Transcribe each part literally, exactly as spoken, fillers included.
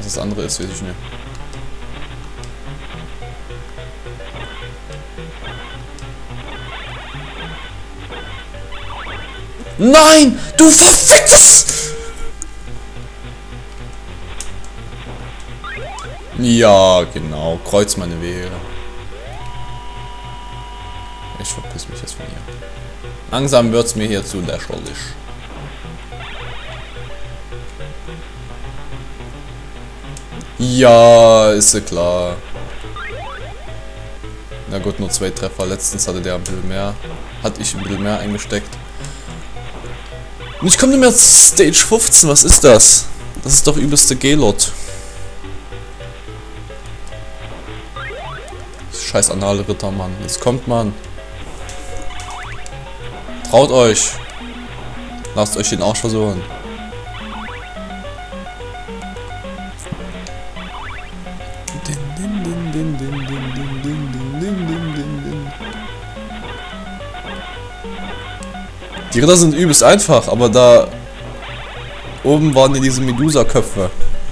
Was das andere ist, weiß ich nicht. Nein! Du verfickst! Ja, genau. Kreuz meine Wege. Ich verpiss mich jetzt von hier. Langsam wird's mir hier zu lächerlich. Ja, ist ja klar. Na gut, nur zwei Treffer. Letztens hatte der ein bisschen mehr. Hatte ich ein bisschen mehr eingesteckt. Und ich komme nicht mehr zu Stage fünfzehn. Was ist das? Das ist doch übelste Gaylord. Scheiß anale Ritter, Mann. Jetzt kommt man. Traut euch. Lasst euch den Arsch versuchen. Die Ritter sind übelst einfach, aber da oben waren ja diese Medusa-Köpfe.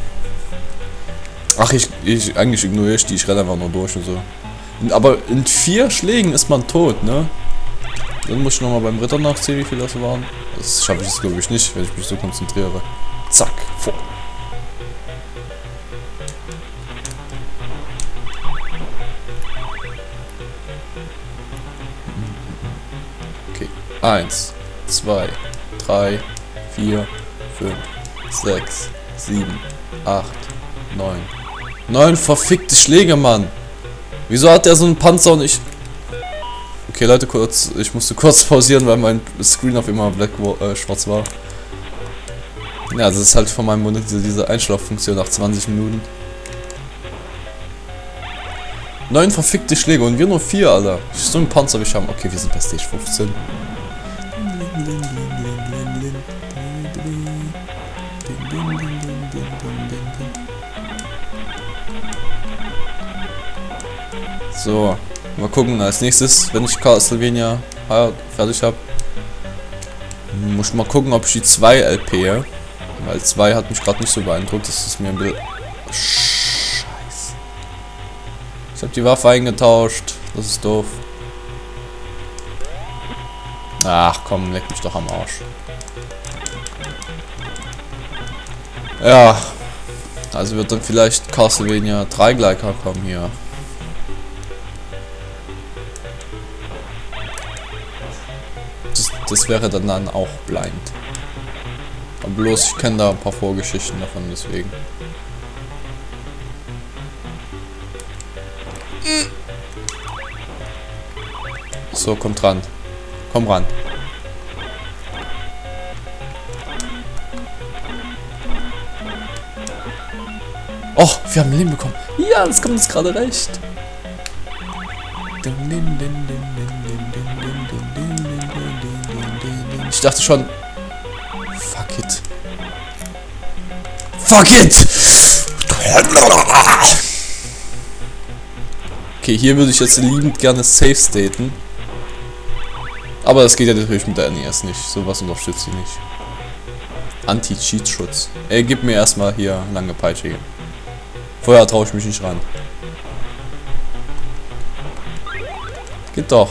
Ach, ich, ich eigentlich ignoriere ich die, ich renne einfach nur durch und so. Aber in vier Schlägen ist man tot, ne? Dann muss ich nochmal beim Ritter nachsehen, wie viele das waren. Das schaffe ich jetzt glaube ich nicht, wenn ich mich so konzentriere. Zack, vor. Okay, eins, zwei, drei, vier, fünf, sechs, sieben, acht, neun. Neun verfickte Schläge, Mann. Wieso hat der so einen Panzer und ich... Okay, Leute, kurz, ich musste kurz pausieren, weil mein Screen auf immer black, äh, schwarz war. Ja, das ist halt von meinem Monitor diese, diese Einschlaffunktion nach zwanzig Minuten. Neun verfickte Schläge und wir nur vier, Alter. So ein Panzer wie ich haben. Okay, wir sind bei Stage fünfzehn. So, mal gucken, als nächstes, wenn ich Castlevania fertig habe, muss ich mal gucken, ob ich die zwei L P, weil zwei hat mich gerade nicht so beeindruckt, das ist mir ein bisschen... Scheiße. Ich habe die Waffe eingetauscht, das ist doof. Ach komm, leck mich doch am Arsch. Ja, also wird dann vielleicht Castlevania drei Gleicher kommen hier. Das, das wäre dann, dann auch blind. Aber bloß, ich kenne da ein paar Vorgeschichten davon, deswegen. So, kommt ran. Komm ran. Oh, wir haben Leben bekommen. Ja, das kommt uns gerade recht. Ich dachte schon. Fuck it. Fuck it! Okay, hier würde ich jetzt liebend gerne safe staten. Aber das geht ja natürlich mit der N E S nicht. Sowas unterstützt sie nicht. Anti-Cheat-Schutz. Ey, gib mir erstmal hier lange Peitsche. Vorher traue ich mich nicht ran. Geht doch.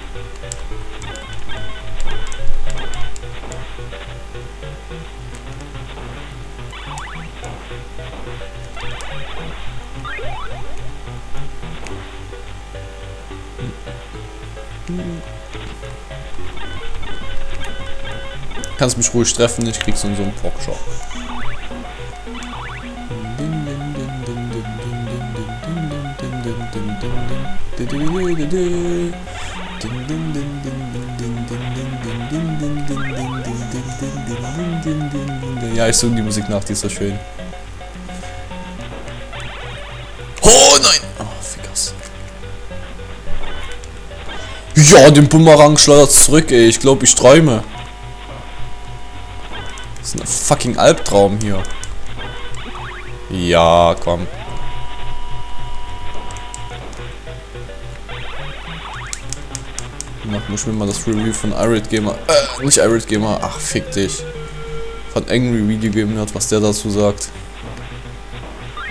Kannst mich ruhig treffen, ich krieg so einen Pockshock. Ja, ich suche die Musik nach, die ist so schön. Oh nein! Oh, Fickers. Ja, den Bumerang schleudert zurück, ey. Ich glaube, ich träume. Das ist ein fucking Albtraum hier. Ja, komm. Noch muss ich mir mal das Review von Irate Gamer, äh, nicht Irate Gamer, ach fick dich. Von Angry Video Game hat, was der dazu sagt.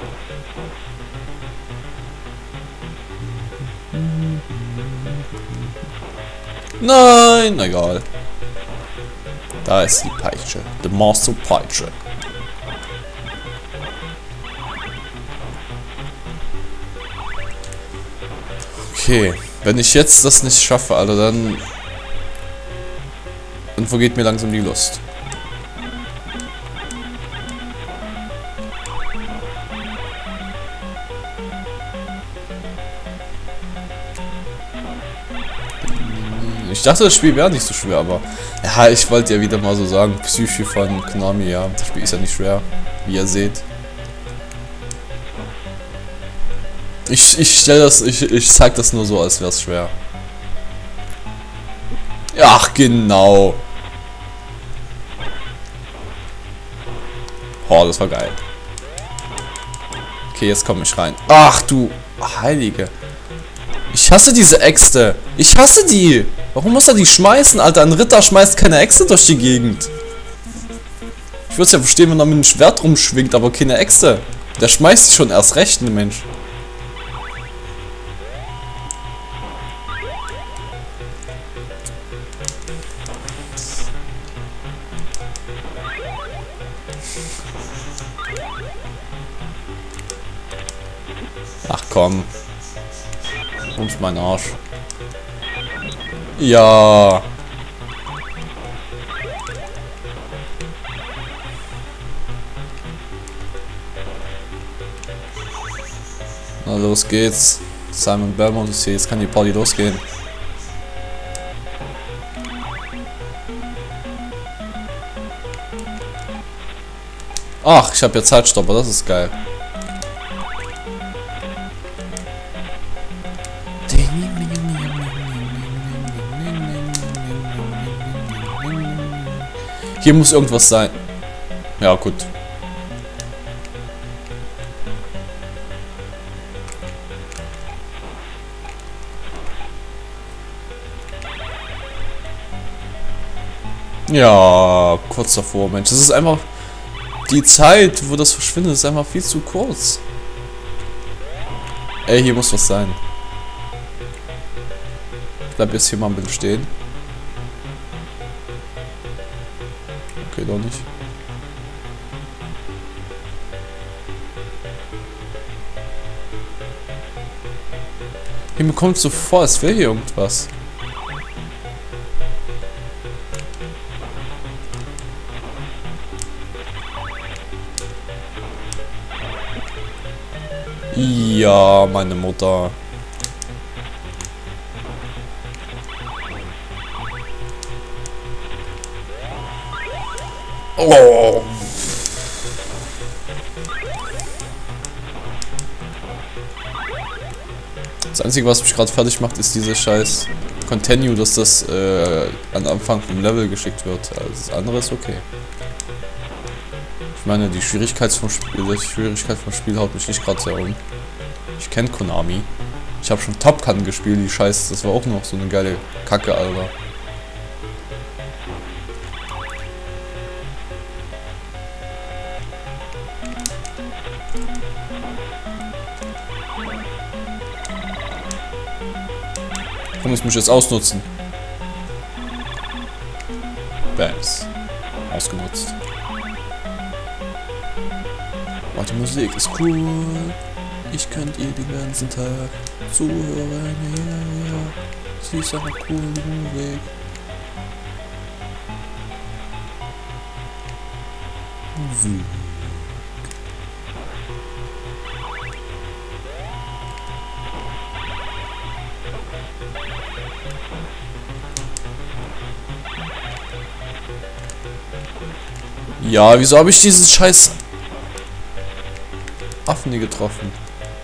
Nein, egal. Da ist die Peitsche. The Master Peitsche. Okay, wenn ich jetzt das nicht schaffe, Alter, dann... Dann vergeht mir langsam die Lust. Ich dachte, das Spiel wäre nicht so schwer, aber... Ja, ich wollte ja wieder mal so sagen, Psyche von Konami, ja. Das Spiel ist ja nicht schwer, wie ihr seht. Ich, ich stelle das, ich, ich zeig das nur so, als wäre es schwer. Ach, genau. Oh, das war geil. Okay, jetzt komme ich rein. Ach, du Heilige. Ich hasse diese Äxte. Ich hasse die. Warum muss er die schmeißen, Alter? Ein Ritter schmeißt keine Äxte durch die Gegend. Ich würde es ja verstehen, wenn er mit einem Schwert rumschwingt, aber keine Äxte. Der schmeißt sich schon erst recht, ein Mensch. Ach komm. Rums mein Arsch. Ja. Na los geht's. Simon Belmont ist hier, jetzt kann die Party losgehen. Ach, ich habe jetzt Zeitstopper, das ist geil. Hier muss irgendwas sein. Ja, gut. Ja, kurz davor, Mensch. Das ist einfach... Die Zeit, wo das verschwindet, ist einfach viel zu kurz. Ey, hier muss was sein. Ich bleib jetzt hier mal ein bisschen stehen. Okay, doch nicht. Hier mir kommt so vor, als wäre hier irgendwas. Ja, meine Mutter. Oh. Das Einzige, was mich gerade fertig macht, ist diese scheiß Continue, dass das äh, am Anfang vom Level geschickt wird. Also das andere ist okay. Ich meine, die Schwierigkeit vom Spiel, die Schwierigkeit vom Spiel haut mich nicht gerade sehr um. Ich kenne Konami. Ich habe schon Top Gun gespielt, die Scheiße, das war auch noch so eine geile Kacke, Alter. Komm, ich muss jetzt ausnutzen. Bams. Ausgenutzt. Oh, die Musik ist cool. Ich könnte ihr den ganzen Tag zuhören. Ja, ja. Sie ist einfach cool, die Musik. Musik. Ja, wieso habe ich diesen scheiß Affen nie getroffen?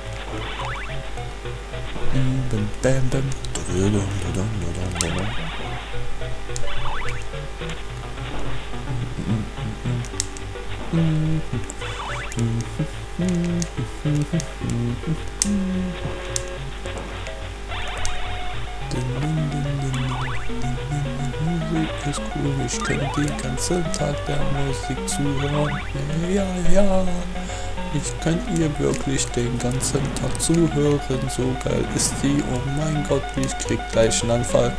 Musik ist cool, ich könnte den ganzen Tag der Musik zuhören. Ja, ja, Ich kann ihr wirklich den ganzen Tag zuhören. So geil ist sie. Oh mein Gott, ich krieg gleich einen Anfall.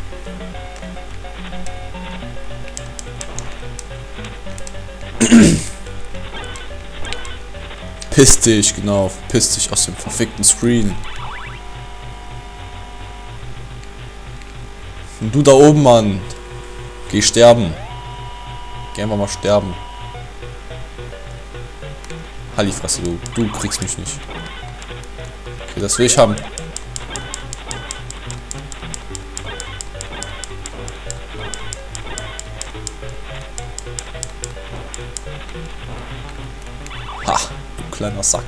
Piss dich, genau. Piss dich aus dem verfickten Screen. Und du da oben, Mann. Geh sterben. Geh einfach mal sterben. Halt die Fresse, du. Du kriegst mich nicht. Okay, das will ich haben. Ha, du kleiner Sack.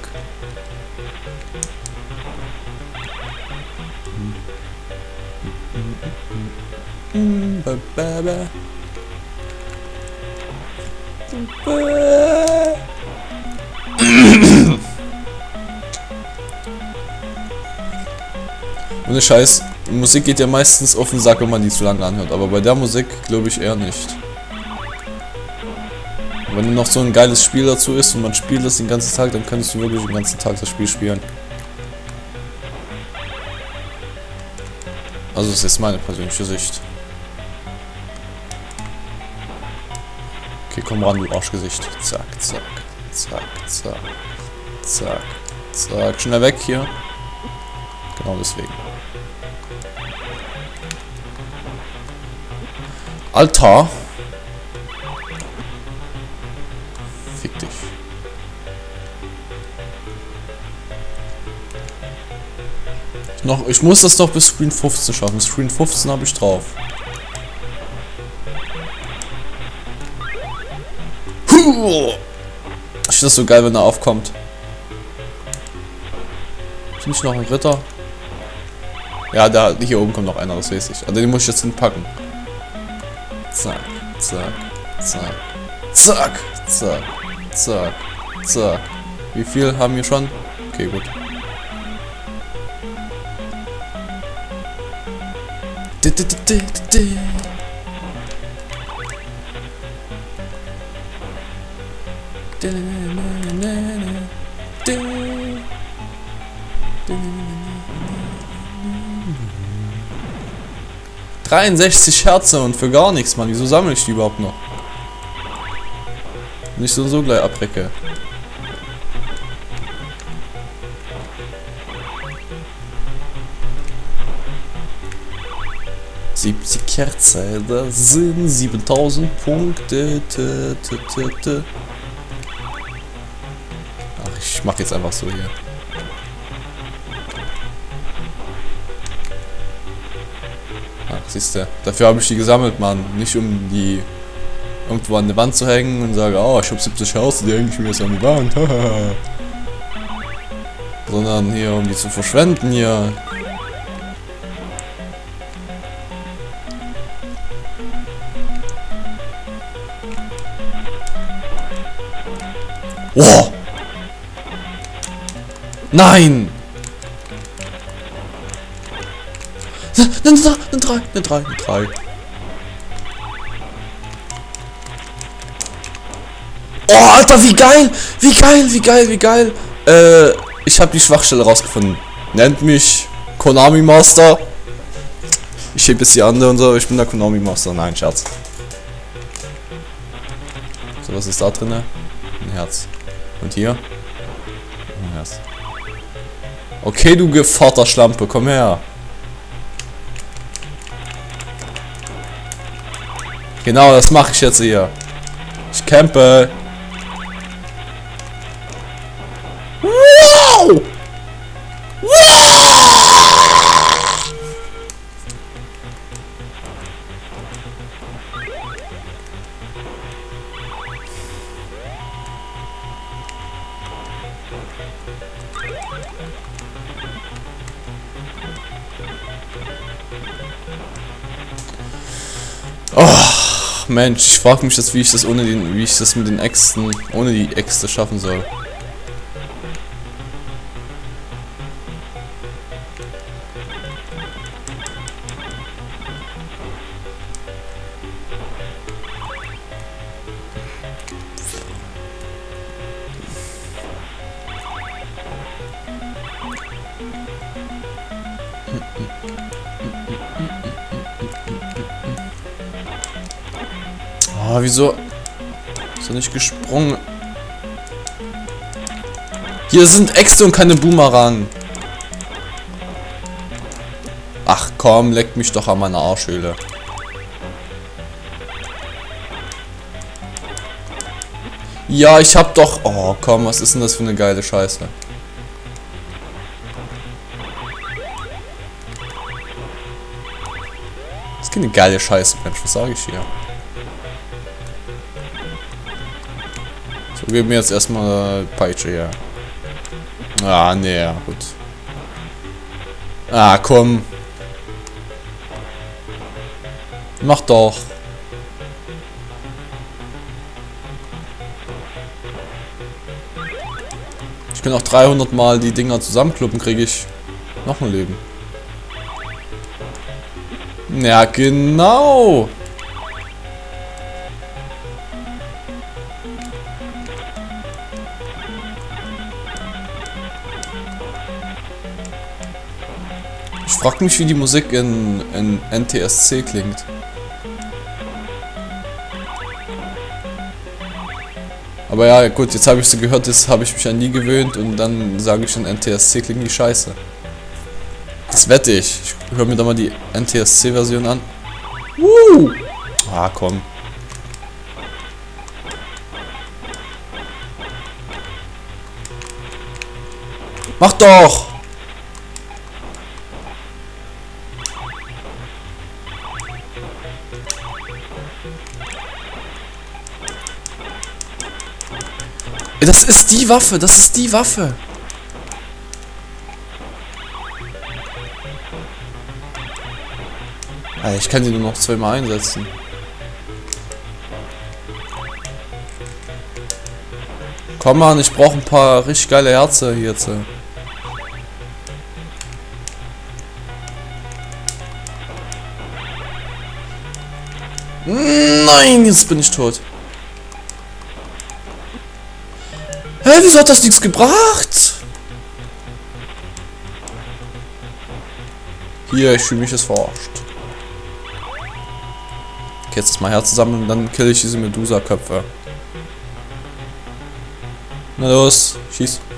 Ohne Scheiß, Musik geht ja meistens auf den Sack, wenn man die zu lange anhört, aber bei der Musik glaube ich eher nicht. Wenn noch so ein geiles Spiel dazu ist und man spielt das den ganzen Tag, dann könntest du wirklich den ganzen Tag das Spiel spielen. Also das ist jetzt meine persönliche Sicht. Okay, komm ran, du Arschgesicht. Zack, zack, zack, zack, zack, zack. Schnell weg hier. Genau deswegen. Alter! Fick dich. Noch, ich muss das doch bis Screen fünfzehn schaffen. Screen fünfzehn habe ich drauf. Ich finde das so geil, wenn er aufkommt. Finde ich noch ein Ritter? Ja, da hier oben kommt noch einer, das weiß ich. Also den muss ich jetzt hinpacken. Zack, zack, zack, zack, zack, zack, zack. Wie viel haben wir schon? Okay, gut. dreiundsechzig Herzen und für gar nichts, Mann. Wieso sammle ich die überhaupt noch? Nicht so so gleich abrecke. siebzig Herzen, das sind siebentausend Punkte. Ach, ich mach jetzt einfach so hier. Siehst du, dafür habe ich die gesammelt, Mann. Nicht um die irgendwo an die Wand zu hängen und sage, oh, ich habe siebzig Herzen, die hänge ich mir jetzt an die Wand. Sondern hier, um die zu verschwenden hier. Oh! Nein! Eine drei, eine drei, eine drei. Oh, Alter, wie geil! Wie geil, wie geil, wie geil! Äh, ich habe die Schwachstelle rausgefunden. Nennt mich Konami Master. Ich hebe jetzt die andere und so, ich bin der Konami Master. Nein, Scherz. So, was ist da drin? Ein Herz. Und hier? Ein Herz. Okay, du gefahrter Schlampe, komm her. Genau, das mache ich jetzt hier. Ich campe. Wow! Wow! Oh. Mensch, ich frage mich das, wie ich das ohne den, wie ich das mit den Äxten, ohne die Äxte schaffen soll. Ah, wieso ist er nicht gesprungen? Hier sind Äxte und keine Boomerang. Ach komm, leck mich doch an meiner Arschhöhle. Ja, ich hab doch... Oh, komm, was ist denn das für eine geile Scheiße? Das ist keine geile Scheiße, Mensch, was sage ich hier? So, gib mir jetzt erstmal Peitsche her. Ah, nee, ja, gut. Ah, komm. Mach doch. Ich kann auch dreihundert Mal die Dinger zusammenkloppen, kriege ich noch ein Leben. Ja, genau. Ich frag mich, wie die Musik in, in N T S C klingt. Aber ja, gut, jetzt habe ich sie gehört, das habe ich mich an nie gewöhnt und dann sage ich schon, N T S C klingt die scheiße. Das wette ich. Ich höre mir da mal die N T S C-Version an. Uh! Ah, komm. Mach doch! Das ist die Waffe, das ist die Waffe. Alter, ich kann sie nur noch zweimal einsetzen. Komm mal, ich brauche ein paar richtig geile Herze hier jetzt. Nein, jetzt bin ich tot. Hä, wieso hat das nichts gebracht? Hier, ich fühle mich jetzt verarscht. Okay, jetzt ist mein Herz zusammen und dann kill ich diese Medusa-Köpfe. Na los, schieß.